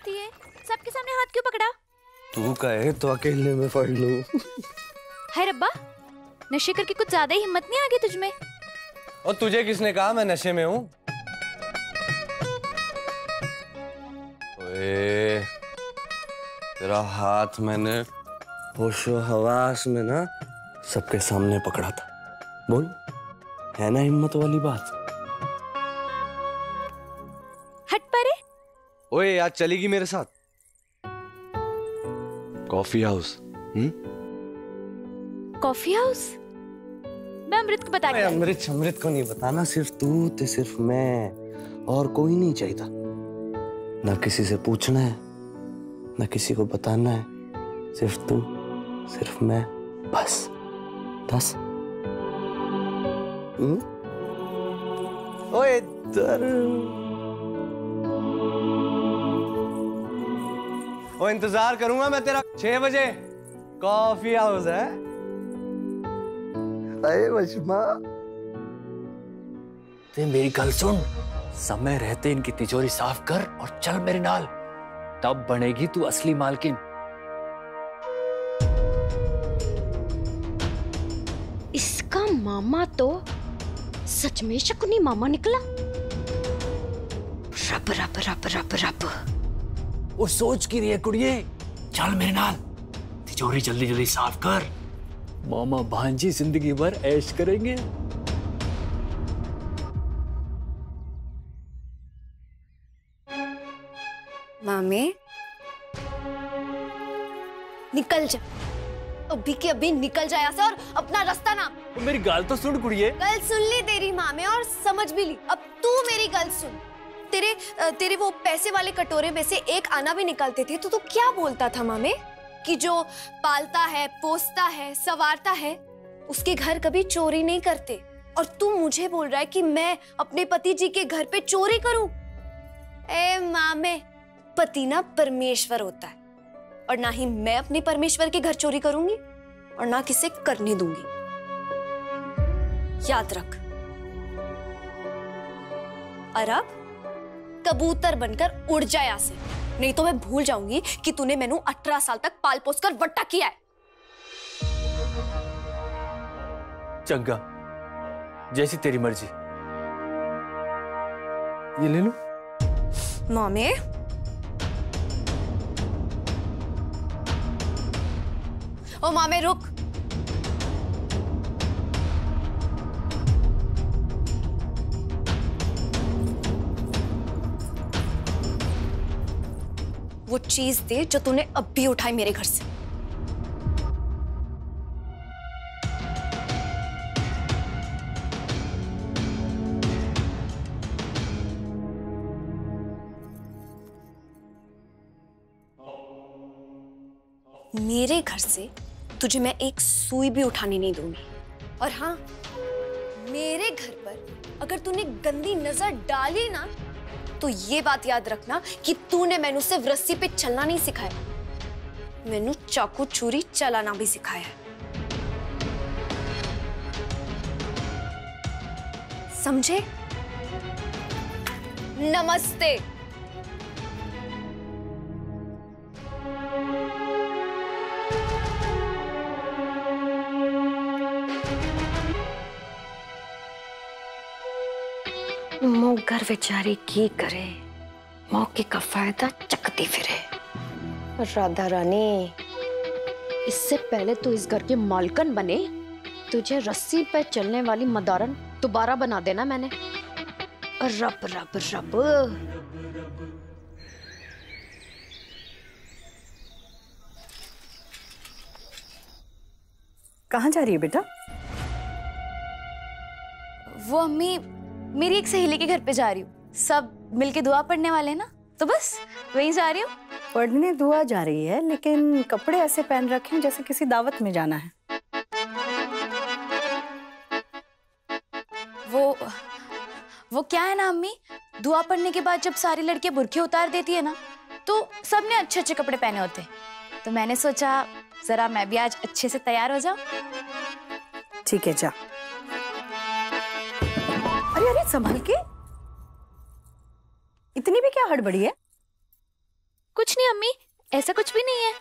होती है, सबके सामने हाथ क्यों पकड़ा? तू कहे तो अकेले में पढ़ लूं। है रब्बा, नशे करके कुछ ज्यादा ही हिम्मत नहीं आ गई तुझमें? और तुझे किसने कहा मैं नशे में हूँ? ओए, तेरा हाथ मैंने होशो हवास में ना सबके सामने पकड़ा था। बोल, है ना हिम्मत वाली बात? हट परे। ओए, आज चलेगी मेरे साथ कॉफी हाउस? Coffee house? मैं अमृत को बता के अमृत को नहीं बताना, सिर्फ तू ते सिर्फ मैं, और कोई नहीं चाहिए। ना किसी से पूछना है, ना किसी को बताना है, सिर्फ तू सिर्फ मैं, बस बस। ओए इधर। ओ, इंतजार करूंगा मैं तेरा 6 बजे। कॉफी हाउस है। अरे वशमा, ते मेरी गल सुन, समय रहते इनकी तिजोरी साफ कर और चल मेरे नाल, तब बनेगी तू असली मालकिन। इसका मामा तो सच में शकुनी मामा निकला। रब रब रब रब रब। वो सोच की रही है कुड़िए, चल मेरे नाल, तिजोरी जल्दी जल्दी साफ कर, मामा भांजी जिंदगी भर ऐश करेंगे। मामे निकल जा, अभी के अभी निकल जा यहाँ से और अपना रास्ता ना। तो मेरी गाल तो सुन कुड़िए। गल सुन ली तेरी माँ में और समझ भी ली। अब तू मेरी गल सुन। तेरे वो पैसे वाले कटोरे में से एक आना भी निकालते थे तो तू क्या बोलता था मामे कि जो पालता है, पोसता है, संवारता है, उसके घर कभी चोरी नहीं करते। और तू मुझे बोल रहा है कि मैं अपने पति जी के घर पे चोरी करूं? ए मामे, पति ना परमेश्वर होता है, और ना ही मैं अपने परमेश्वर के घर चोरी करूंगी और ना किसे करने दूंगी। याद रख। और अब कबूतर बनकर उड़ जा यहाँ से, नहीं तो मैं भूल जाऊंगी कि तूने मैनू 18 साल तक पाल पोस कर वट्टा किया है। चंगा, जैसी तेरी मर्जी। ये ले लो। मामे, ओ मामे रुक। वो चीज दे जो तूने अभी उठाई मेरे घर से। मेरे घर से तुझे मैं एक सुई भी उठाने नहीं दूंगी। और हाँ, मेरे घर पर अगर तूने गंदी नजर डाली ना, तो ये बात याद रखना कि तूने मैनू सिर्फ रस्सी पे चलना नहीं सिखाया, मैनू चाकू छुरी चलाना भी सिखाया है। समझे? नमस्ते। मो घर बेचारी की करे, मौके का फायदा चकती फिरे। राधा रानी, इससे पहले तू इस घर के मालकन बने, तुझे रस्सी पे चलने वाली मदारन दोबारा बना देना मैंने। रब रब रब। कहाँ जा रही है बेटा? वो अम्मी, मेरी एक सहेली के घर पे जा रही हूँ, सब मिलके दुआ पढ़ने वाले हैं ना, तो बस वहीं जा रही हूँ। पढ़ने दुआ जा रही है, लेकिन कपड़े ऐसे पहन रखे हैं जैसे किसी दावत में जाना है। वो क्या है ना अम्मी, दुआ पढ़ने के बाद जब सारी लड़कियां बुर्के उतार देती है ना, तो सबने अच्छे अच्छे कपड़े पहने होते हैं, तो मैंने सोचा जरा मैं भी आज अच्छे से तैयार हो जाऊं। ठीक है, जा। अरे अरे संभल के, इतनी भी क्या हड़बड़ी है? कुछ नहीं अम्मी, ऐसा कुछ भी नहीं है।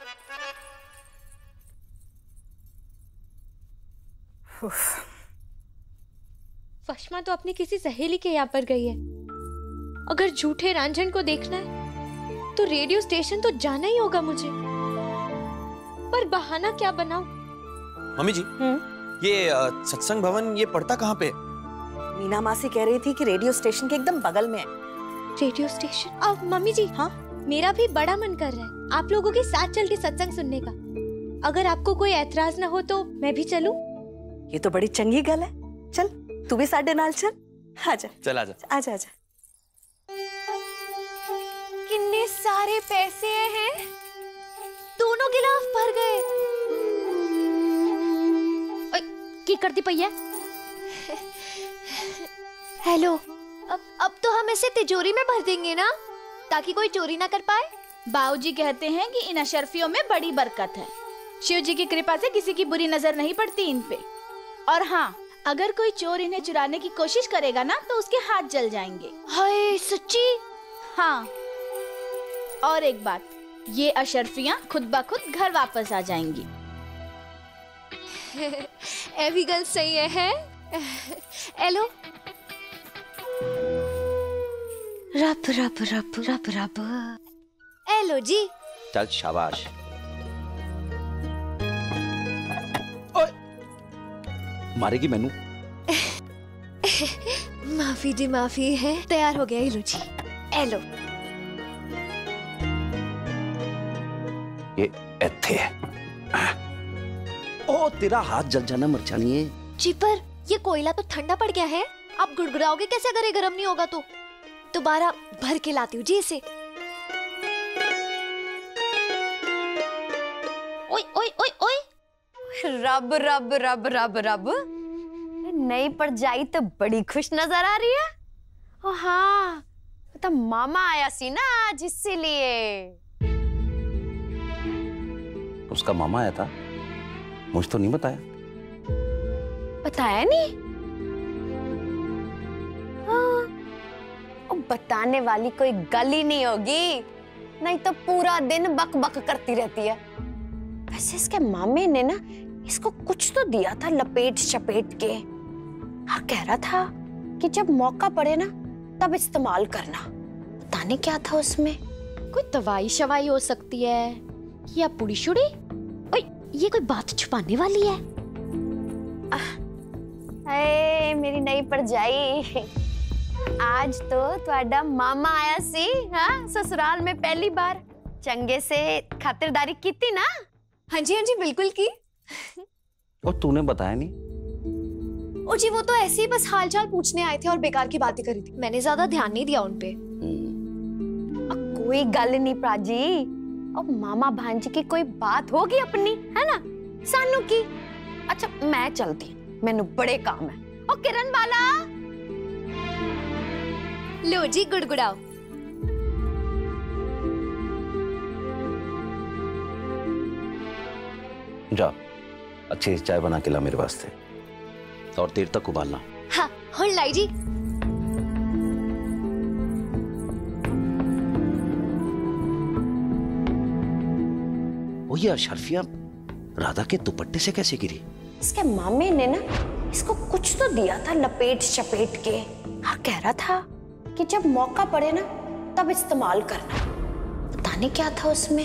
फश्मा तो अपनी किसी सहेली के यहाँ पर गई है। अगर झूठे रांझन को देखना है तो रेडियो स्टेशन तो जाना ही होगा मुझे, पर बहाना क्या बनाऊं? मम्मी जी, ये सत्संग भवन ये पड़ता कहाँ पे? मीना मासी कह रही थी कि रेडियो स्टेशन के एकदम बगल में है। Radio station? अब मम्मी जी, हाँ मेरा भी बड़ा मन कर रहा है आप लोगों के साथ चल के सत्संग सुनने का। अगर आपको कोई एतराज ना हो तो मैं भी चलूं? ये तो बड़ी चंगी गल है। चल तू भी साडे नाल चल। आजा चल आजा। आजा आजा। कितने सारे पैसे हैं, दोनों गिलाफ भर गए। की करती पई है? हेलो, अब तो हम इसे तिजोरी में भर देंगे ना, ताकि कोई चोरी ना कर पाए। बाऊजी कहते हैं कि इन अशर्फियों में बड़ी बरकत है। शिव जी की कृपा से किसी की बुरी नजर नहीं पड़ती इन पे। और हाँ, अगर कोई चोर इन्हें चुराने की कोशिश करेगा ना तो उसके हाथ जल जाएंगे। हाय सच्ची? हाँ, और एक बात, ये अशर्फियां खुद ब खुद घर वापस आ जाएंगी। ए भी गल सही है। हेलो, रब रब रब रब रब। हेलो जी। चल शाबाश। मारेगी मैनू? माफी जी माफी है, तैयार हो गया। हेलो जी। हेलो। ये ऐथे है। ओ तेरा हाथ जल जाना मर जानी है। जी पर ये कोयला तो ठंडा पड़ गया है, आप गुड़गुड़ाओगे कैसे अगर ये गर्म नहीं होगा तो? दोबारा भर के लाती हूँ जी इसे। ओए ओए ओए ओए। रब रब रब रब रब। नई पर जाई तो बड़ी खुश नजर आ रही है। ओ हाँ, तो मामा आया सी ना आज, इसीलिए। उसका मामा आया था, मुझे तो नहीं बताया। बताया नहीं? हाँ, बताने वाली कोई गल ही नहीं होगी, नहीं तो पूरा दिन बक बक करती रहती है। वैसे इसके मामे ने ना इसको कुछ तो दिया था लपेट चपेट के। हाँ, कह रहा था कि जब मौका पड़े ना तब इस्तेमाल करना। पता नहीं क्या था उसमें। कोई दवाई शवाई हो सकती है या पुड़ी शुड़ी। ओए, ये कोई बात छुपाने वाली है? अरे मेरी नई परजाई, आज तो ਤੁਹਾਡਾ मामा आया सी। हाँ, ससुराल में पहली बार। चंगे से खातिरदारी की थी ना? हाँ जी बिल्कुल की। और तूने बताया नहीं? ओ जी, वो तो ऐसे ही बस हालचाल पूछने आए थे और बेकार की बातें करी थी, मैंने ज्यादा ध्यान नहीं दिया उनपे। कोई गल नहीं प्राजी, अब मामा भांजी की कोई बात होगी अपनी, है ना, सानू की। अच्छा मैं चलती, मैनू बड़े काम है। ओ किरण वाला, लो जी गुड़गुड़ाओ। जा, अच्छी चाय बना के ला मेरे वास्ते, और देर तक उबालना। हाँ, हुण लाई जी। वो ये अशर्फिया राधा के दुपट्टे से कैसे गिरी? इसके मामे ने ना इसको कुछ तो दिया था लपेट चपेट के। हाँ, कह रहा था कि जब मौका पड़े ना तब इस्तेमाल करना। पता नहीं क्या था उसमें।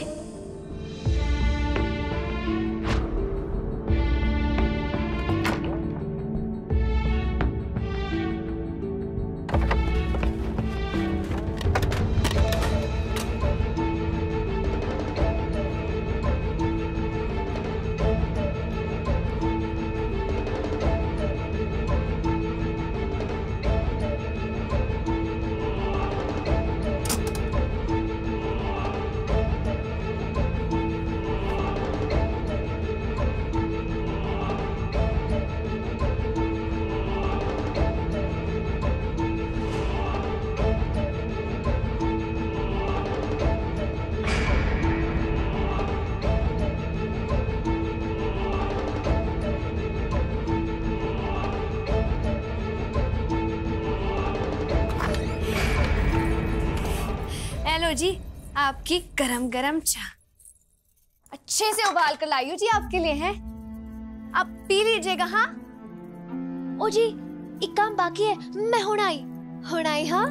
जी, आपकी गरम गरम चाय अच्छे से उबाल कर लाई हूँ जी आपके लिए है। आप पी लीजिएगा। हाँ ओ जी, एक काम बाकी है, मैं हुणाई। हाँ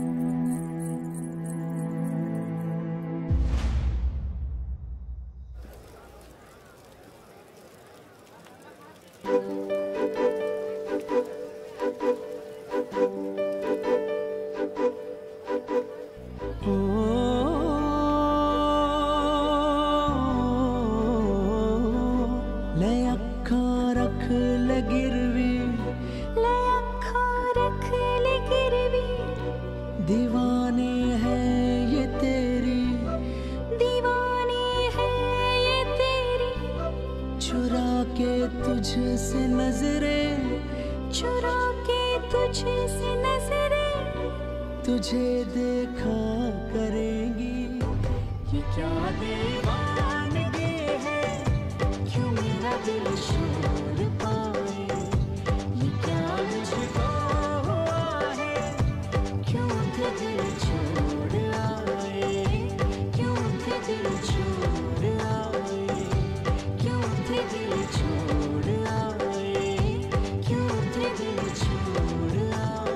दीवानी है ये तेरी, दीवानी है ये तेरी, चुरा के तुझसे नजरें, चुरा के तुझसे नजरें, तुझे देखा करेंगी। ये क्या दीवानगी है, क्यों मेरा दिल शोर पाए, ये क्या मुझको हुआ है, क्यों थे दिल छोड़ आए, क्यों थे दिल छोड़ आए, क्यों थे दिल छोड़ आए, क्यों थे दिल छोड़ आए।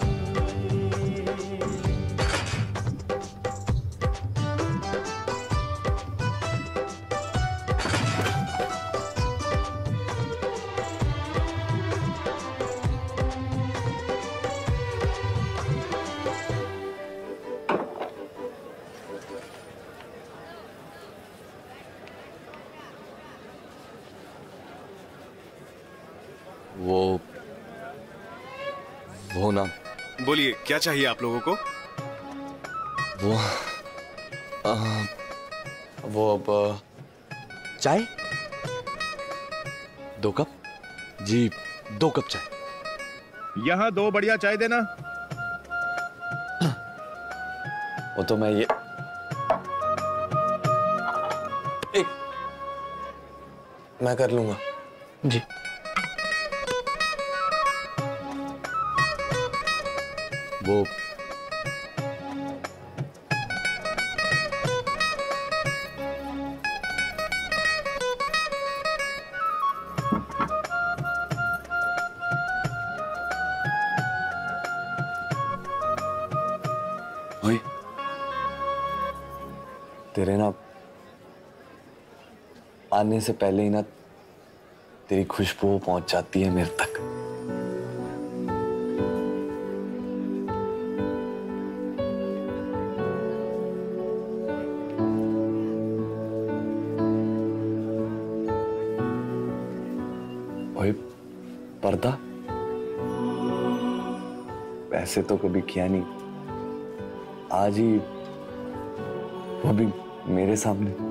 वो ना, बोलिए क्या चाहिए आप लोगों को? वो अब चाय 2 कप जी, 2 कप चाय। यहाँ 2 बढ़िया चाय देना। वो तो मैं ये मैं कर लूंगा जी। वो ओए, तेरे ना आने से पहले ही ना तेरी खुशबू पहुंच जाती है मेरे तक। ओए, पर्दा वैसे तो कभी किया नहीं, आज ही वो भी मेरे सामने।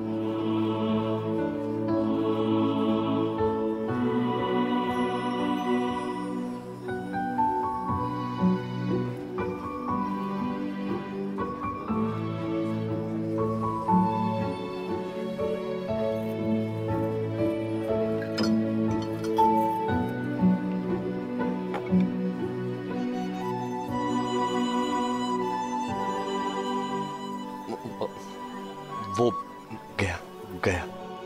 वो गया।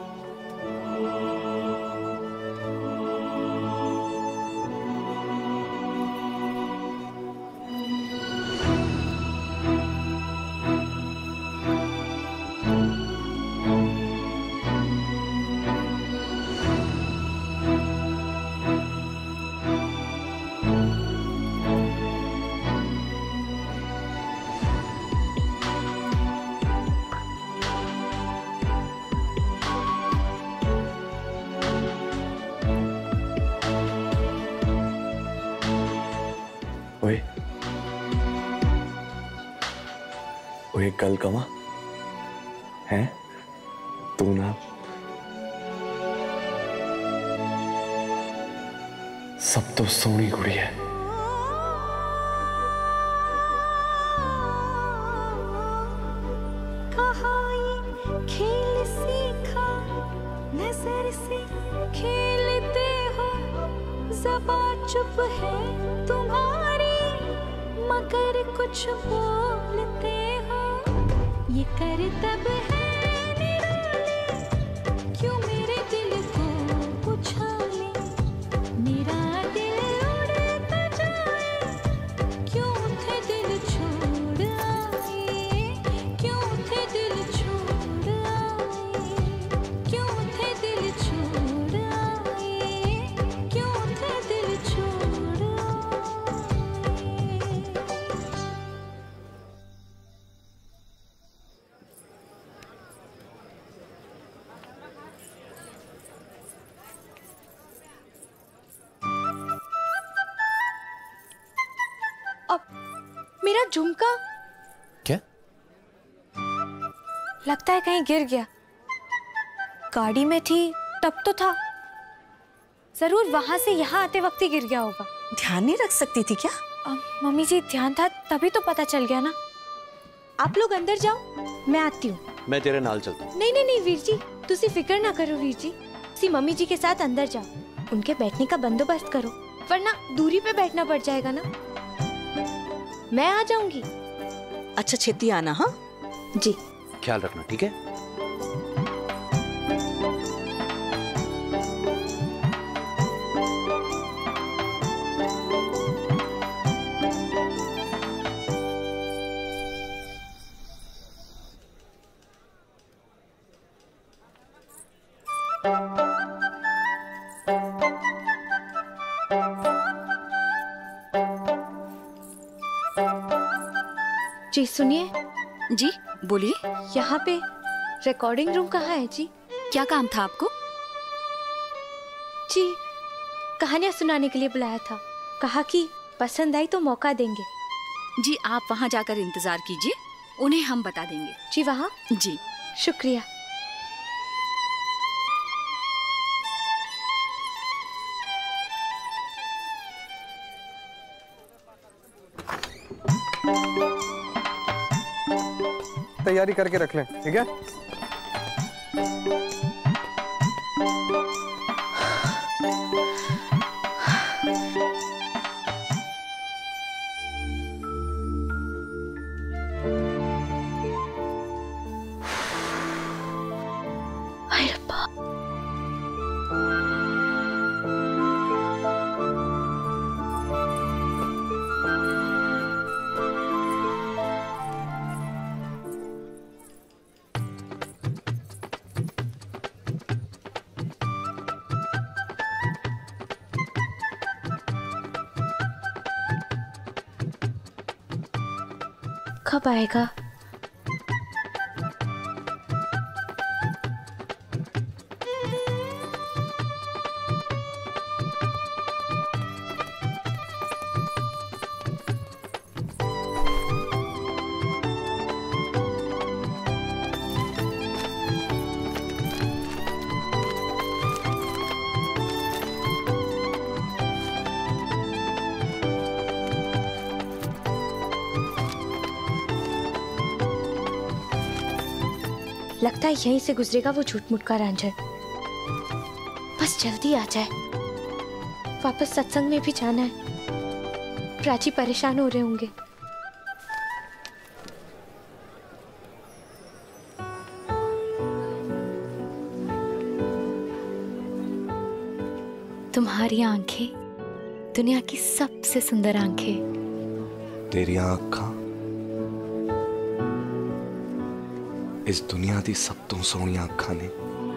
ओए कल कमा है तू ना सब तो सोनी कुड़ी है। खेल सीखा नजर से खेलते हो, ज़बान चुप है तुम्हारी मगर कुछ बोलते हो, ये कर तब है निराले, क्यों मेरे दिल को उछाले, मेरा दिल उड़ता जाए, क्यों थे दिल छोड़ आए, क्यों थे दिल छोड़ आए, क्यों थे दिल छोड़ आए, क्यों थे दिल छोड़ आए। मेरा झुमका क्या? लगता है कहीं गिर गया। गाड़ी में थी तब तो था, जरूर वहां से यहाँ आते वक्त ही गिर गया होगा। ध्यान नहीं रख सकती थी क्या? मम्मी जी ध्यान था तभी तो पता चल गया ना। आप लोग अंदर जाओ, मैं आती हूँ। मैं तेरे नाल चलता हूँ। नहीं नहीं नहीं वीर जी, तुसी फिक्र ना करो वीर जी। सी मम्मी जी के साथ अंदर जाओ, उनके बैठने का बंदोबस्त करो, वरना दूरी पे बैठना पड़ जाएगा ना। मैं आ जाऊंगी। अच्छा छेती आना। हाँ जी। ख्याल रखना, ठीक है? जी सुनिए। जी बोलिए। यहाँ पे रिकॉर्डिंग रूम कहाँ है जी? क्या काम था आपको? जी कहानियाँ सुनाने के लिए बुलाया था, कहा कि पसंद आई तो मौका देंगे। जी आप वहाँ जाकर इंतजार कीजिए, उन्हें हम बता देंगे। जी वहाँ? जी शुक्रिया। तैयारी करके रख लें, ठीक है? कब आएगा? लगता है यहीं से गुजरेगा वो झूठ मूठ का रांझन। बस जल्दी आ जाए, वापस सत्संग में भी जाना है। प्राची परेशान हो रहे होंगे। तुम्हारी आंखें दुनिया की सबसे सुंदर आंखें। तेरी आंखां इस दुनिया दी सब तो सोहनी आंखां ने।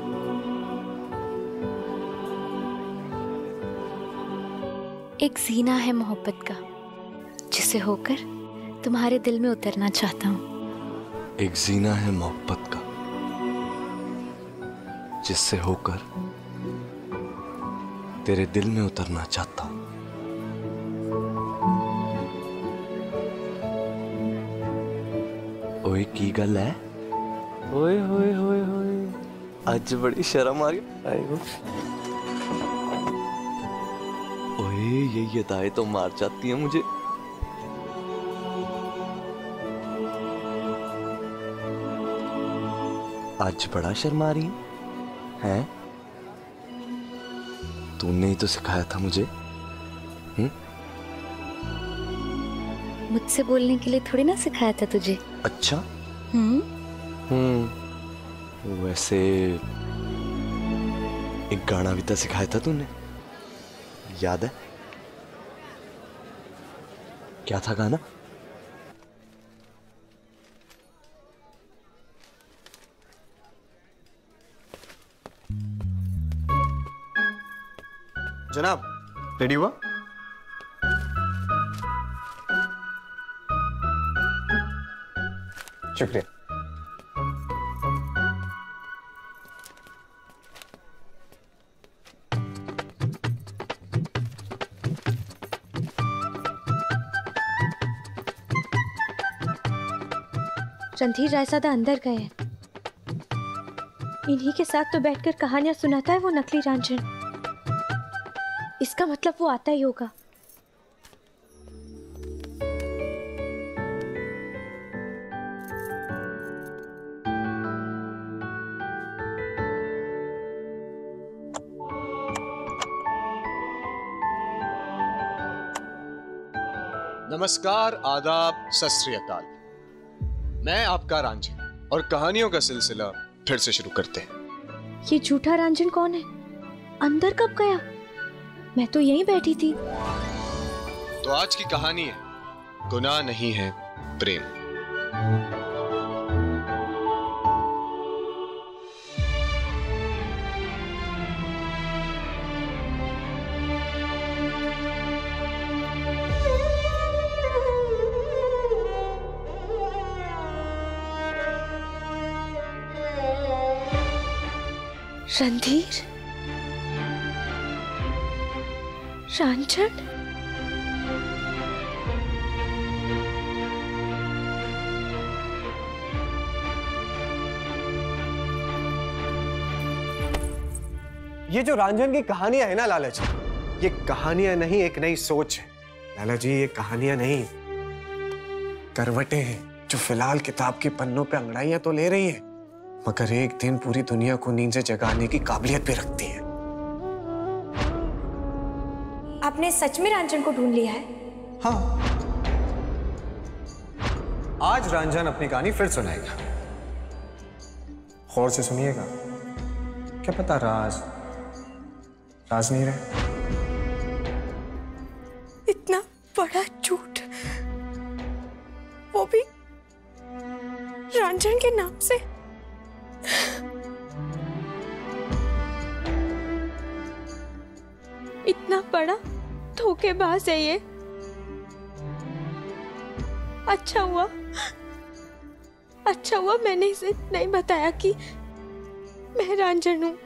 एक जीना है मोहब्बत का, जिसे होकर तुम्हारे दिल में उतरना चाहता हूँ। एक जीना है मोहब्बत का, जिससे होकर तेरे दिल में उतरना चाहता हूँ। ओए की गल है? ओए होए होए होए, आज बड़ी शर्म आ रही है। ओए ये अदाएं तो मार जाती हैं मुझे। आज बड़ा शर्मा रही है? तूने ही तो सिखाया था मुझे। मुझसे बोलने के लिए थोड़ी ना सिखाया था तुझे। अच्छा। वैसे एक गाना भी तो सिखाया था तूने, याद है? क्या था गाना? जनाब, रेडी हुआ? शुक्रिया। रणधीर रायसादा अंदर गए हैं। इन्हीं के साथ तो बैठकर कहानियां सुनाता है वो नकली रांझन। इसका मतलब वो आता ही होगा। नमस्कार, आदाब, सत श्री अकाल। मैं आपका रांझन और कहानियों का सिलसिला फिर से शुरू करते हैं। ये झूठा रांझन कौन है? अंदर कब गया? मैं तो यहीं बैठी थी। तो आज की कहानी है गुनाह नहीं है प्रेम। रणधीर, रांझन, ये जो रांझन की कहानियां है ना लाला जी, ये कहानियां नहीं, एक नई सोच है। लाला जी, ये कहानियां नहीं, करवटें हैं जो फिलहाल किताब के पन्नों पे अंगड़ाइयां तो ले रही हैं, मगर एक दिन पूरी दुनिया को नींद से जगाने की काबिलियत भी रखती है। आपने सच में रांझन को ढूंढ लिया है? हाँ, आज रांझन अपनी कहानी फिर सुनाएगा। गौर से सुनिएगा, क्या पता राज नहीं रहे। इतना बड़ा झूठ, वो भी रांझन के नाम से। इतना बड़ा धोखेबाज है ये। अच्छा हुआ मैंने इसे नहीं बताया कि मैं रांझन हूं।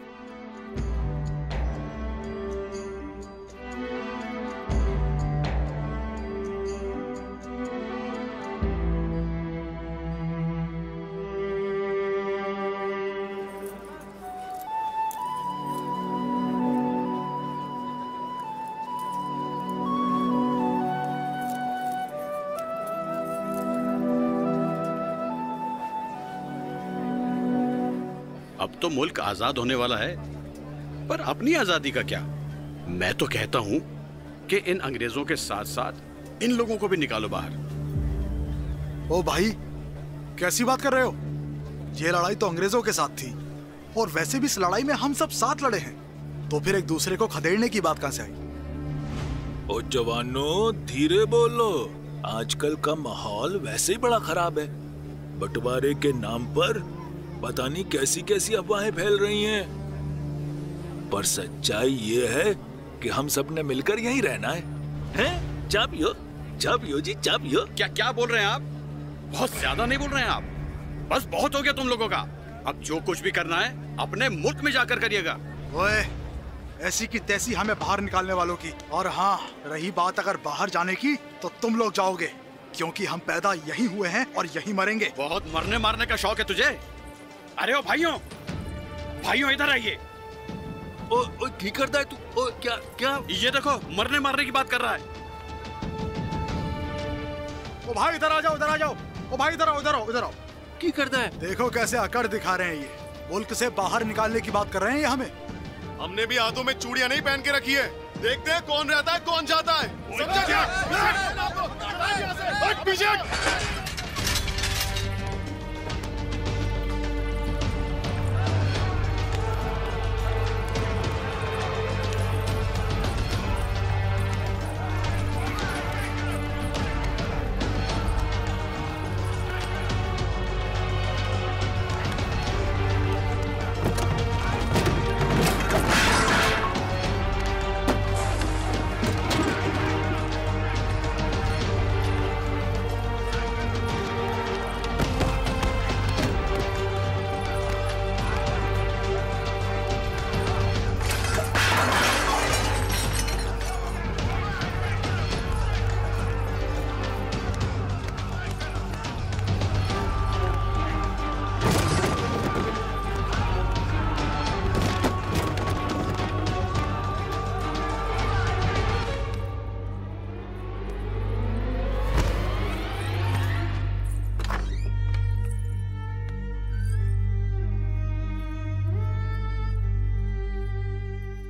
अब तो मुल्क आजाद होने वाला है, पर अपनी आजादी का क्या? मैं तो कहता हूं कि इन अंग्रेजों के साथ साथ इन लोगों को भी निकालो बाहर। ओ भाई, कैसी बात कर रहे हो? ये लड़ाई तो अंग्रेजों के साथ थी, और वैसे भी इस लड़ाई में हम सब साथ लड़े हैं, तो फिर एक दूसरे को खदेड़ने की बात कहां से आई? ओ जवानों, धीरे बोलो। आजकल का माहौल वैसे ही बड़ा खराब है। बंटवारे के नाम पर पता नहीं कैसी कैसी अफवाहें फैल रही हैं, पर सच्चाई ये है कि हम सब ने मिलकर यहीं रहना है। हैं? चाबियो जी, चाबियो। क्या बोल रहे हैं आप? बहुत ज्यादा नहीं बोल रहे हैं आप? बस बहुत हो गया तुम लोगों का। अब जो कुछ भी करना है अपने मुल्क में जाकर करिएगा। ओए, ऐसी की तैसी हमें बाहर निकालने वालों की। और हाँ, रही बात अगर बाहर जाने की, तो तुम लोग जाओगे, क्योंकि हम पैदा यहीं हुए हैं और यहीं मरेंगे। बहुत मरने मारने का शौक है तुझे? अरे ओ भाइयों इधर आइए। ओ ठीक करता है तू? ओ क्या? ये देखो, मरने मारने की बात कर रहा है। ओ भाई इधर आ जाओ। ओ भाई इधर आओ। की करता है? देखो कैसे अकड़ दिखा रहे हैं ये। मुल्क से बाहर निकालने की बात कर रहे हैं ये हमें। हमने भी हाथों में चूड़ियां नहीं पहन के रखी है। देखते हैं कौन रहता है कौन जाता है।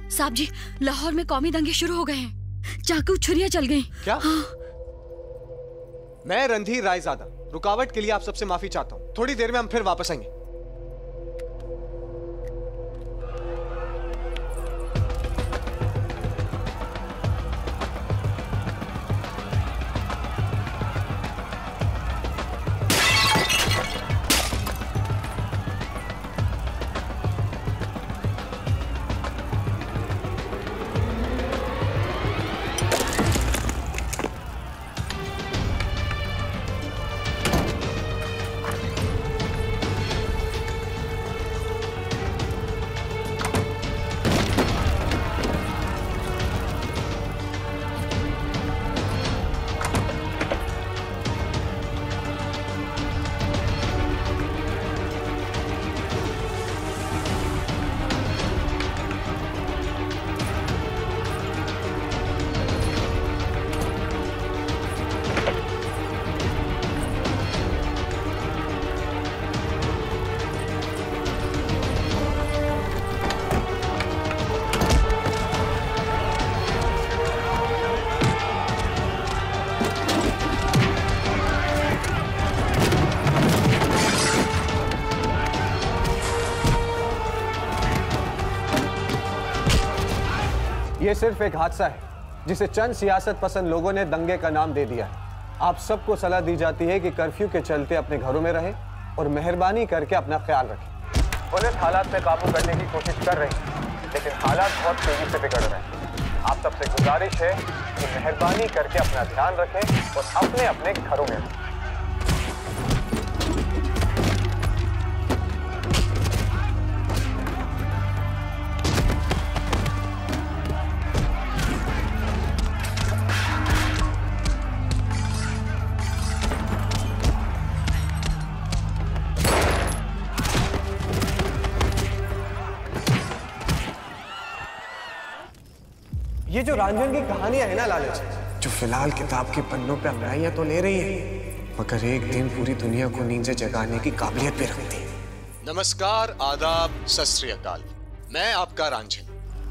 साहब जी, लाहौर में कौमी दंगे शुरू हो गए हैं। चाकू छुरियां चल गई। क्या? हाँ। मैं रणधीर रायजादा रुकावट के लिए आप सबसे माफी चाहता हूँ। थोड़ी देर में हम फिर वापस आएंगे। ये सिर्फ एक हादसा है जिसे चंद सियासत पसंद लोगों ने दंगे का नाम दे दिया है। आप सबको सलाह दी जाती है कि कर्फ्यू के चलते अपने घरों में रहें और मेहरबानी करके अपना ख्याल रखें। पुलिस हालात पे काबू करने की कोशिश कर रही है, लेकिन हालात बहुत तेजी से बिगड़ रहे हैं। आप सबसे गुजारिश है कि मेहरबानी करके अपना ध्यान रखें और अपने अपने घरों में रहें। ये जो रांझन की कहानियां है ना लालच, जो फिलहाल किताब के पन्नों पे अपनाइयां तो ले रही है, मगर एक दिन पूरी दुनिया को नींद से जगाने की काबिलियत भी रखती है। नमस्कार, आदाब, सत श्री अकाल। मैं आपका रांझन।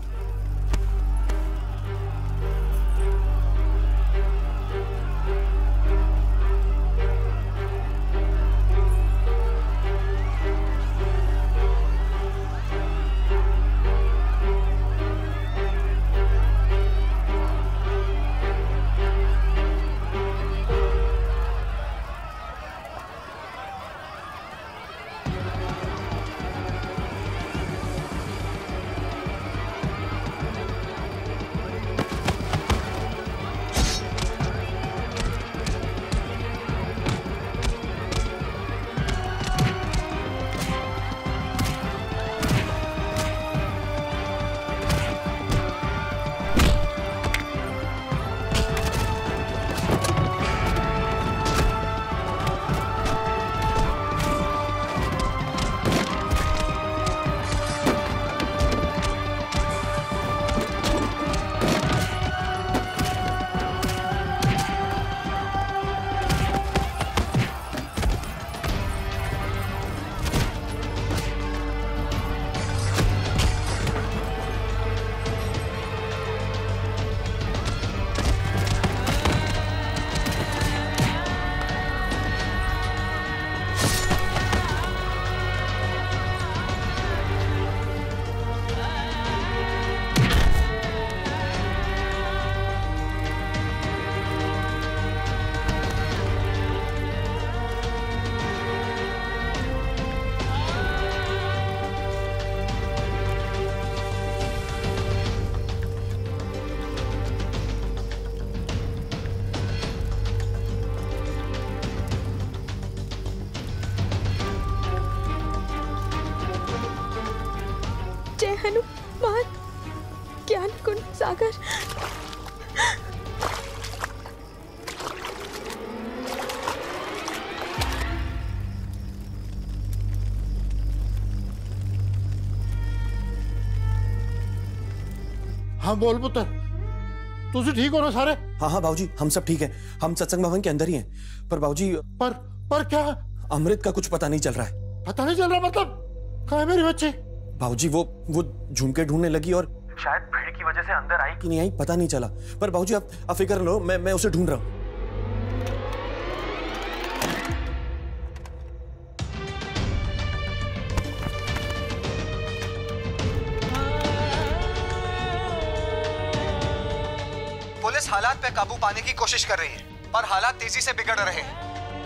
हनुमान ज्ञान कुंड सागर। हाँ बोल पुत्र, तुझे ठीक हो ना सारे? हाँ हाँ बाबूजी, हम सब ठीक हैं। हम सत्संग भवन के अंदर ही हैं। पर बाबूजी, पर क्या? अमृत का कुछ पता नहीं चल रहा है। पता नहीं चल रहा मतलब? कहाँ है मेरी बच्ची? बाबूजी वो झुमके ढूंढने लगी और शायद भीड़ की वजह से अंदर आई कि नहीं आई पता नहीं चला, पर बाबूजी आप फिक्र लो, मैं उसे ढूंढ रहा हूँ। पुलिस हालात पे काबू पाने की कोशिश कर रही है, पर हालात तेजी से बिगड़ रहे हैं।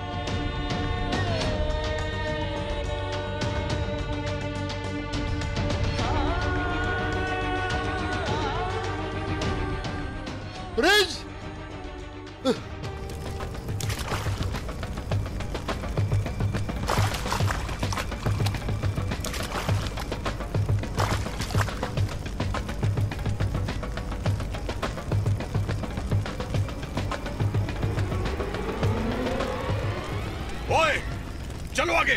ब्रिज! ओए, चलो आगे।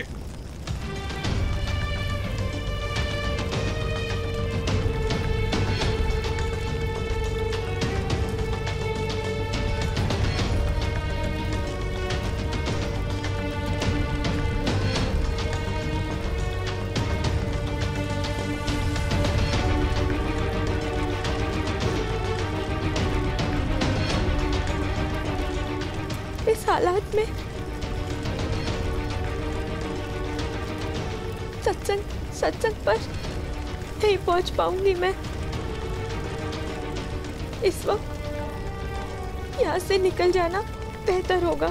इस हालात में सत्संग पर नहीं पहुंच पाऊंगी मैं। इस वक्त यहाँ से निकल जाना बेहतर होगा।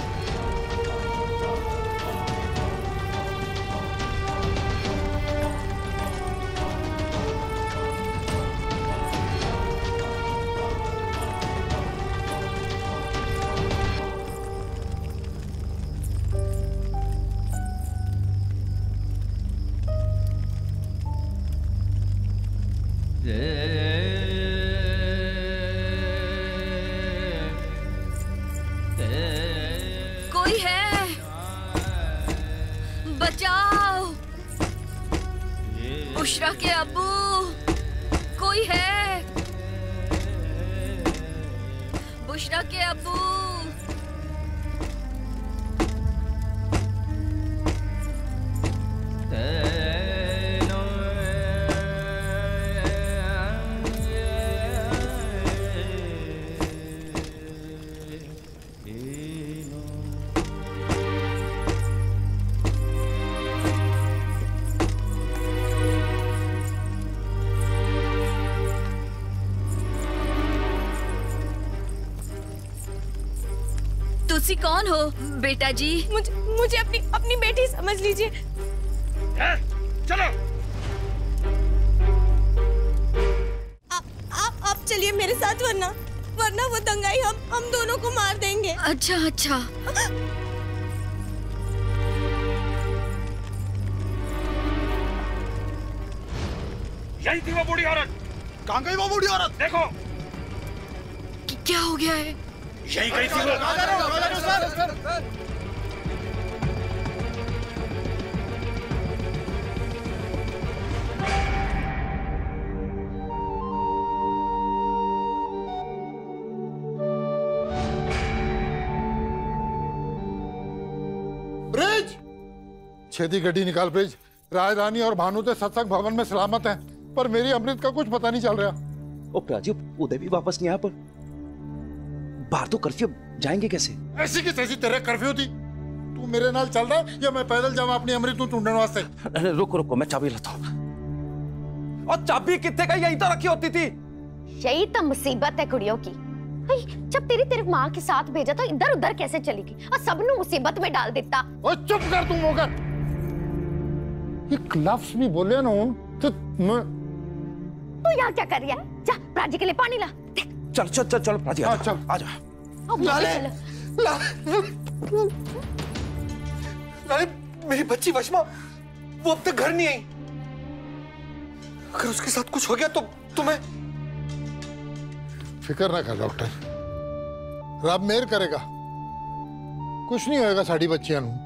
कोई है, बचाओ। बुशरा के अब्बू, कोई है? बुशरा के अब्बू। तुसी कौन हो बेटा जी? मुझे अपनी बेटी समझ लीजिए। चलो आप चलिए मेरे साथ, वरना वो दंगाई हम दोनों को मार देंगे। अच्छा अच्छा। यही थी वो बूढ़ी औरत। कहाँ गई वो बूढ़ी औरत? देखो क्या हो गया है? यही गई थी वो। ब्रिज! छेदी गड्डी निकाल ब्रिज। राजधानी और भानु तो सत्संग भवन में सलामत हैं, पर मेरी अमृत का कुछ पता नहीं चल रहा। ओ प्राजीव, उदय भी वापस नहीं आया, पर बाहर तो कर्फ्यू, जाएंगे कैसे? ऐसी की तैसी तेरे कर्फ्यू थी। तू मेरे नाल चल रहा है या मैं पैदल जाऊं अपनी अमृत को ढूंढने वास्ते? अरे रुको, मैं चाबी लाता हूँ। और चाबी कितने का? यहीं तो रखी होती थी। यही तो मुसीबत है कुड़ियों की। जब तेरी माँ के साथ भेजा तो इधर उधर कैसे चलेगी और सबनों मुसीबत में डाल देता। और चुप कर तुम होकर। एक लफ्ज भी बोले ना तो तू यहाँ क्या कर रही है? जा प्राची के लिए पानी ला। चल प्राची, आजा। लाले, मेरी बच्ची वशमा, वो अब तक घर नहीं आई। अगर उसके साथ कुछ हो गया तो तुम्हें। फिक्र ना कर डॉक्टर, रब मेहर करेगा, कुछ नहीं होएगा साड़ी बच्चियां नूं।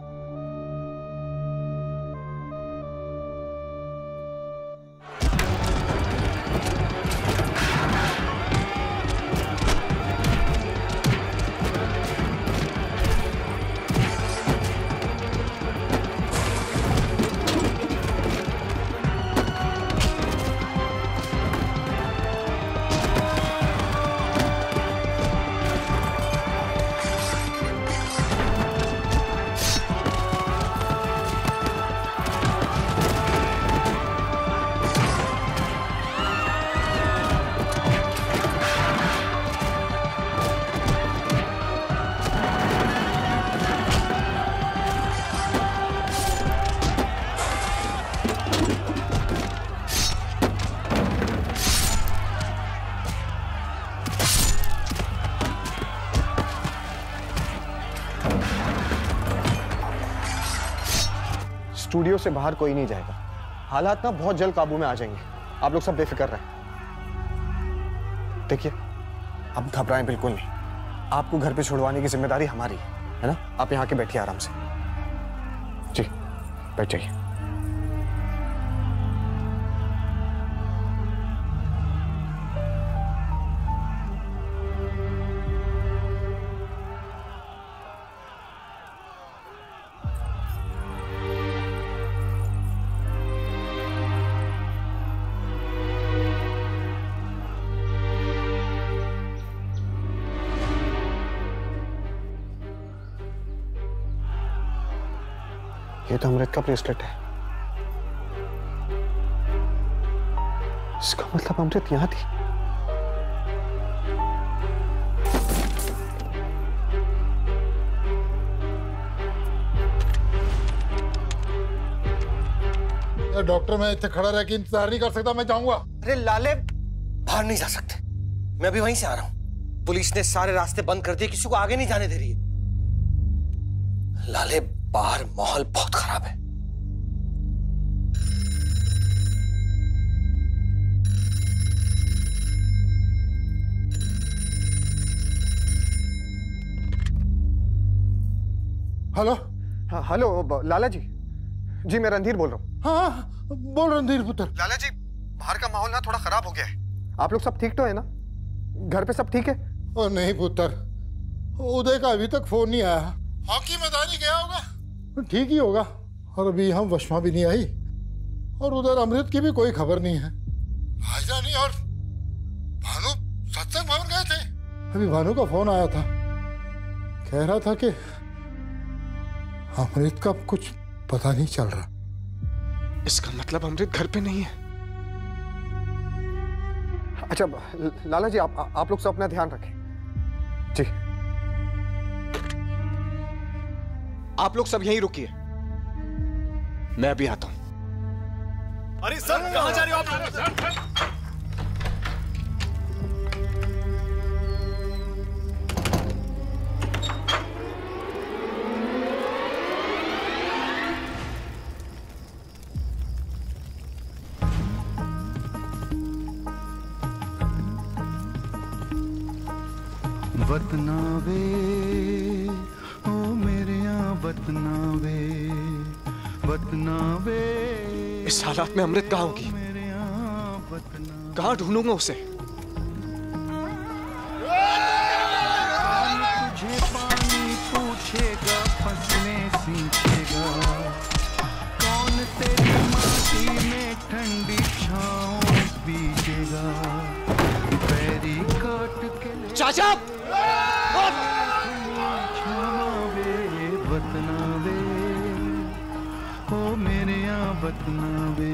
स्टूडियो से बाहर कोई नहीं जाएगा। हालात ना बहुत जल्द काबू में आ जाएंगे। आप लोग सब बेफिक्र रहें। देखिए, अब घबराएं बिल्कुल नहीं। आपको घर पे छुड़वाने की जिम्मेदारी हमारी है ना? आप यहाँ के बैठिए आराम से। जी, बैठ जाइए। ये तो अमृत का ब्रेसलेट है। इसका मतलब अमृत यहां थी। डॉक्टर, मैं इतने खड़ा रह के इंतजार नहीं कर सकता, मैं जाऊंगा। अरे लाले, बाहर नहीं जा सकते। मैं अभी वहीं से आ रहा हूं। पुलिस ने सारे रास्ते बंद कर दिए, किसी को आगे नहीं जाने दे रही है। लाले, बाहर माहौल बहुत खराब है। हेलो। हाँ, हेलो लाला जी। जी, मैं रणधीर बोल रहा हूँ। हाँ, बोल रणधीर पुत्र। लाला जी, बाहर का माहौल ना थोड़ा खराब हो गया है। आप लोग सब ठीक तो है ना? घर पे सब ठीक है? ओ नहीं पुत्र, उदय का अभी तक फोन नहीं आया। हॉकी मैदान ही गया होगा। ठीक ही होगा। और अभी हम वशमा भी नहीं आई, और उधर अमृत की भी कोई खबर नहीं है। भाईजानी और भानु सत्संग भवन गए थे। अभी भानु का फोन आया था, कह रहा था कि अमृत का कुछ पता नहीं चल रहा। इसका मतलब अमृत घर पे नहीं है। अच्छा लाला जी, आप लोग सब अपना ध्यान रखें। जी, आप लोग सब यहीं रुकिए, मैं अभी आता हूं। अरे सर, कहां जा रहे हो आप? वतनावे ओ मेरे यहाँ वतनावे, वतनावे। इस हालात में अमृत कहाँ होगी? कहाँ ढूंढूंगा उसे? तुझे पानी पूछेगा, फसलें सींचेगा, कौन तेरी माटी में ठंडी छाँव बीजेगा, पैरी काट के चाचा! वतनावे ओ मेरे यहाँ वतनावे।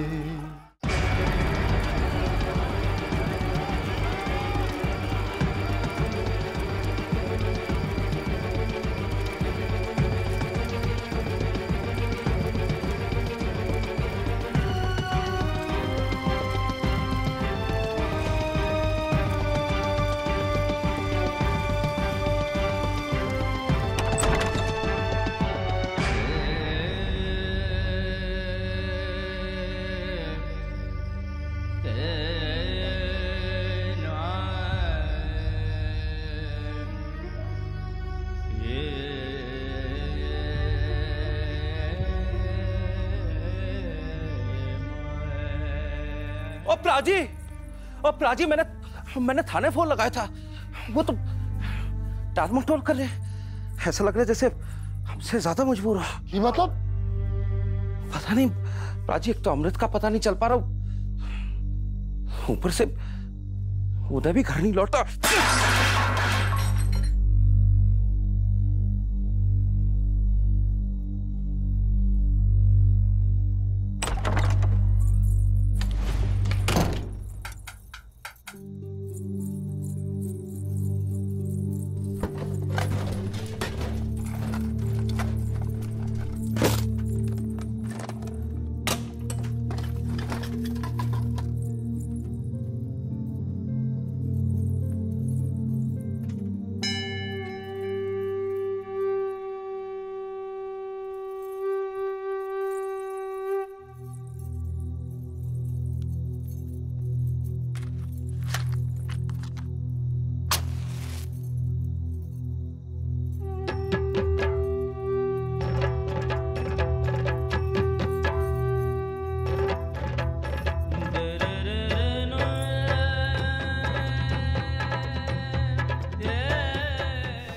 प्राजी, मैंने थाने फोन लगाया था। वो तो टालमटोल कर रहे। ऐसा लग रहा है जैसे हमसे ज्यादा मजबूर हो। ये मतलब? पता नहीं प्राजी, एक तो अमृत का पता नहीं चल पा रहा, ऊपर से उदय भी घर नहीं लौटा।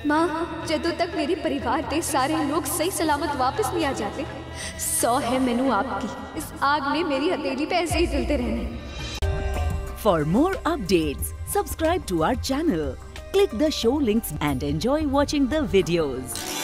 माँ जदों तक मेरे परिवार के सारे लोग सही सलामत वापस नहीं आ जाते, 100 है मैनू आपकी इस आग में मेरी हथेली पे ऐसे ही जलते रहने। For more updates, subscribe to our channel, click the show links and enjoy watching the videos.